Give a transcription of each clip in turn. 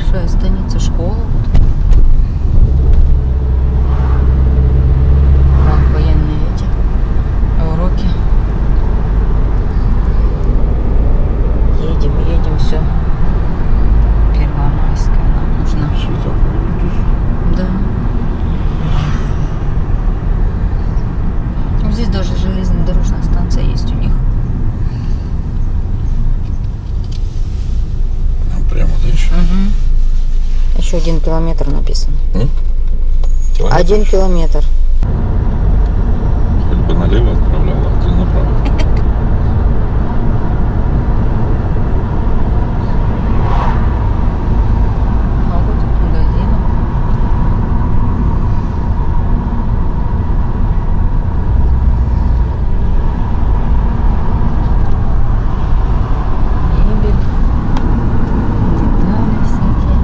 Большая станица, школа. Вон военные эти уроки. Едем, все. Первомайская нам нужна. Да. Вот здесь даже железнодорожная станция есть у них. Прямо дальше. Угу. Еще 1 километр написано. Километр? 1 километр. Хоть бы налево отправляла, а ты направо. Много тут магазинов. Мебель. Детали всякие.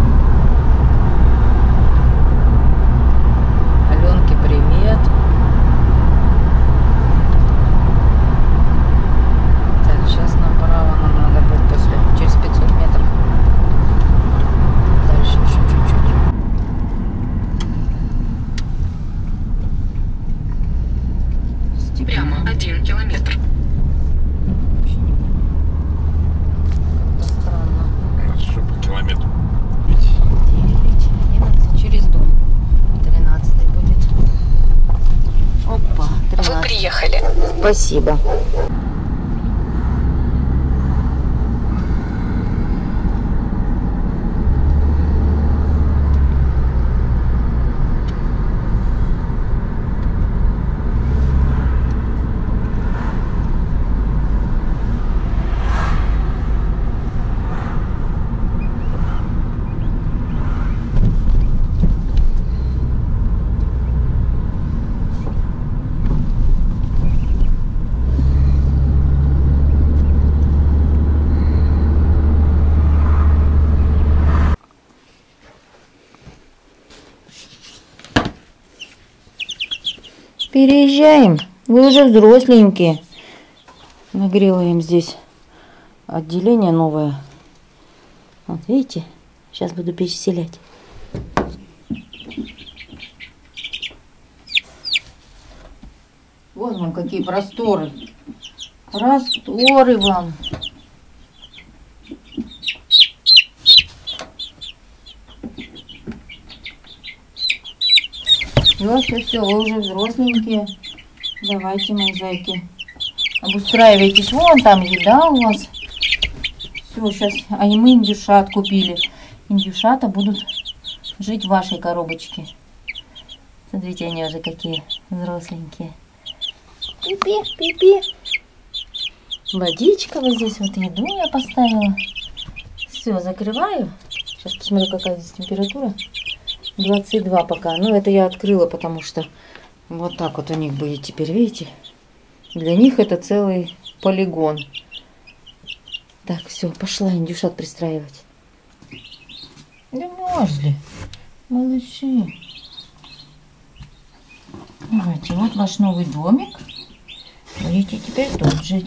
Аленке привет. Так, сейчас направо нам надо будет через 500 метров. Дальше еще чуть-чуть. Прямо 1 километр. Как-то странно. Что по километру? 9, 11 через дом. 13 будет. Опа, Вы 13. приехали. Спасибо. Переезжаем. Вы уже взросленькие. Нагрела им здесь отделение новое. Вот видите? Сейчас буду переселять. Вот вам какие просторы. Просторы вам. Все, вы уже взросленькие. Давайте, мои зайки. Обустраивайтесь. Вон там еда у вас. Все, сейчас. А и мы индюшат купили. Индюшата будут жить в вашей коробочке. Смотрите, они уже какие взросленькие. Пипи, пипи. Водичка вот здесь, вот еду я поставила. Все, закрываю. Сейчас посмотрю, какая здесь температура. 22 пока. Ну, это я открыла, потому что вот так вот у них будет теперь, видите? Для них это целый полигон. Так, все, пошла индюшат пристраивать. Да мерзли. Малыши. Давайте, вот ваш новый домик. Будете теперь тут жить.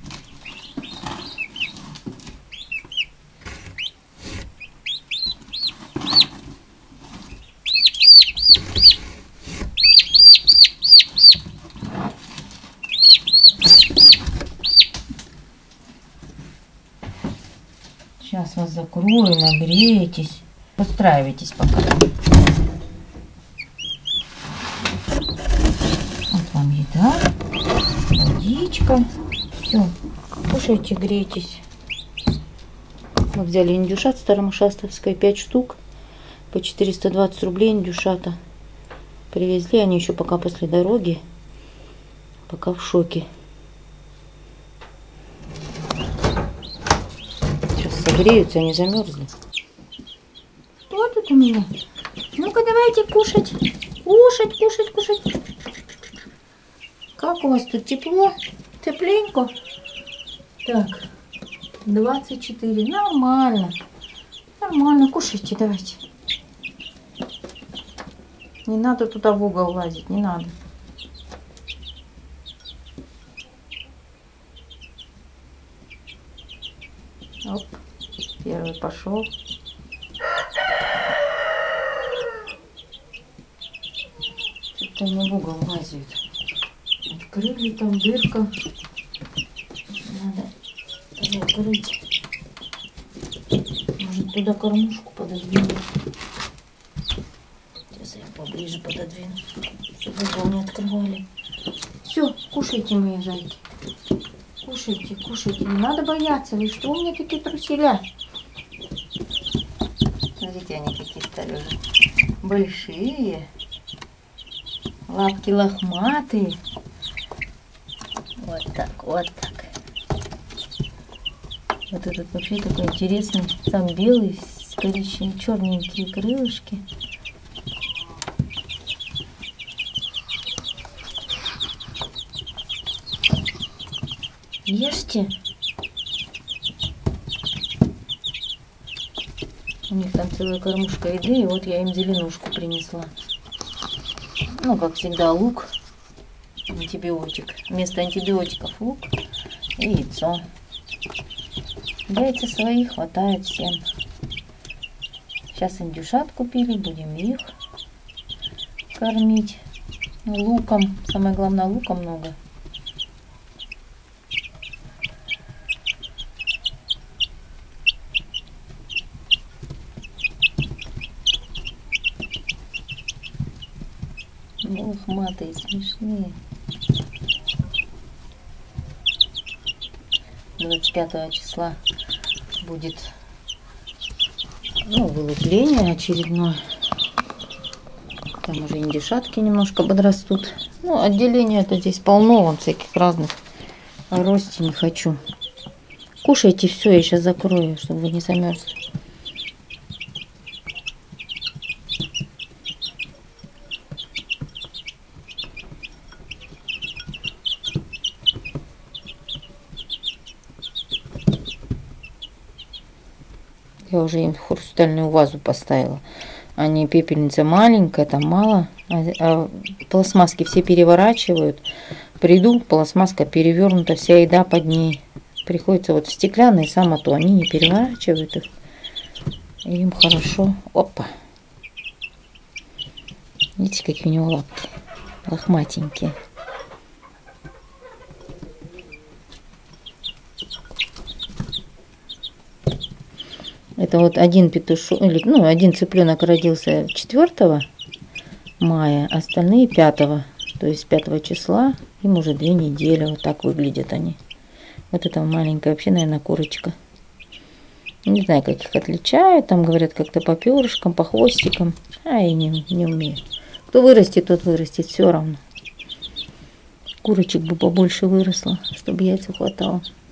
Сейчас вас закрою, нагреетесь. Устраивайтесь пока. Вот вам еда, водичка. Все, кушайте, грейтесь. Мы взяли индюшат старомышастовской, 5 штук. По 420 рублей индюшата. Привезли они еще пока после дороги. Пока в шоке. Греются, они замерзли. Что тут у меня? Ну-ка, давайте кушать. Кушать, кушать, кушать. Как у вас тут тепло? Тепленько? Так, 24. Нормально. Нормально, кушайте, давайте. Не надо туда в угол лазить, не надо. Оп. Первый пошел. Что-то они в угол лазят. Открыли, там дырка. Надо закрыть. Может, туда кормушку пододвинуть. Сейчас я поближе пододвину, чтобы угол не открывали. Все, кушайте, мои зайки. Кушайте, кушайте. Не надо бояться. Вы что у меня такие труселя? Смотрите, они какие стали уже. Большие. Лапки лохматые. Вот так, вот так. Вот этот вообще такой интересный. Сам белый, с коричневыми, черненькие крылышки. Ешьте. У них там целая кормушка еды, и вот я им зеленушку принесла. Ну, как всегда, лук, антибиотик. Вместо антибиотиков лук и яйцо. Яйца свои хватает всем. Сейчас индюшат купили, будем их кормить луком. Самое главное, лука много. Лохматые, смешные. 25 числа будет, ну, вылупление очередное. Там уже индюшатки немножко подрастут. Ну, отделение это здесь полно, вон всяких разных. А рости не хочу. Кушайте все, я сейчас закрою, чтобы вы не замерзли. Я уже им хрустальную вазу поставила. Они пепельница маленькая, там мало. А пластмасски все переворачивают. Приду, пластмасска перевернута, вся еда под ней. Приходится вот в стеклянные, само то. Они не переворачивают их. И им хорошо. Опа. Видите, какие у него лапки. Лохматенькие. Это вот один петушок, или, ну, один цыпленок родился 4 мая, остальные 5, то есть 5 числа, им уже 2 недели, вот так выглядят они. Вот это маленькая, вообще, наверное, курочка. Не знаю, как их отличают, там говорят как-то по перышкам, по хвостикам, а я не умею. Кто вырастет, тот вырастет, все равно. Курочек бы побольше выросло, чтобы яйца хватало.